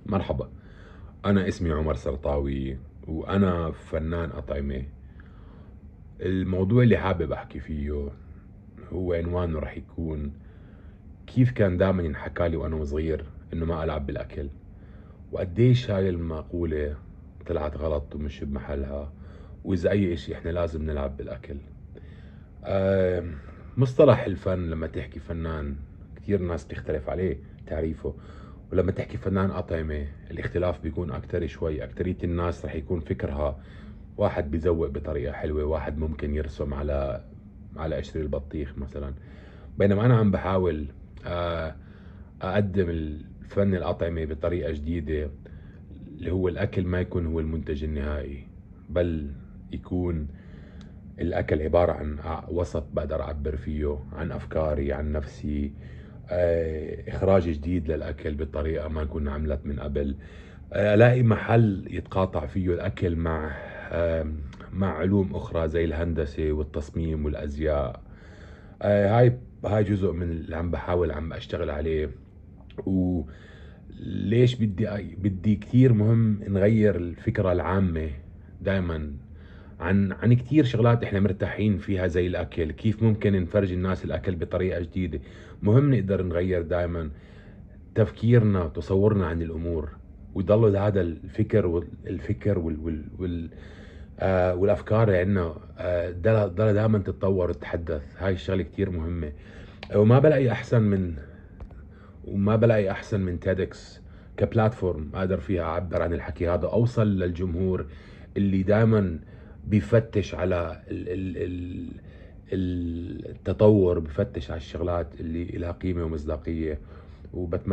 مرحبا. أنا اسمي عمر سرطاوي وأنا فنان أطعمة. الموضوع اللي حابب أحكي فيه هو عنوانه رح يكون كيف كان دائما ينحكالي وأنا صغير إنه ما ألعب بالأكل، وقديش هاي المقولة طلعت غلط ومش بمحلها، وإذا أي إشي إحنا لازم نلعب بالأكل. آه، مصطلح الفن لما تحكي فنان كثير ناس بتختلف عليه تعريفه، ولما تحكي فنان أطعمة الاختلاف بيكون أكتر شوي. أكترية الناس رح يكون فكرها واحد بيزوق بطريقة حلوة، واحد ممكن يرسم على قشر البطيخ مثلا، بينما أنا عم بحاول آه، أقدم الفن الأطعمة بطريقة جديدة، اللي هو الأكل ما يكون هو المنتج النهائي، بل يكون الأكل عبارة عن وسط بقدر أعبر فيه عن أفكاري، عن نفسي، إخراج جديد للأكل بطريقة ما كنا عملت من قبل، ألاقي محل يتقاطع فيه الأكل مع علوم أخرى زي الهندسة والتصميم والأزياء. هاي جزء من اللي عم بحاول عم أشتغل عليه. وليش بدي كثير مهم نغير الفكرة العامة دائما عن كثير شغلات احنا مرتاحين فيها زي الاكل. كيف ممكن نفرج الناس الاكل بطريقة جديدة؟ مهم نقدر نغير دائما تفكيرنا وتصورنا عن الامور، ويضل هذا الفكر والافكار اللي عندنا ضل دائما تتطور وتتحدث. هاي الشغله كثير مهمه. وما بلاقي احسن من تيدكس كبلاتفورم اقدر فيها اعبر عن الحكي هذا، اوصل للجمهور اللي دائما بفتش على التطور، بفتش على الشغلات اللي لها قيمة ومصداقية. وبتمنى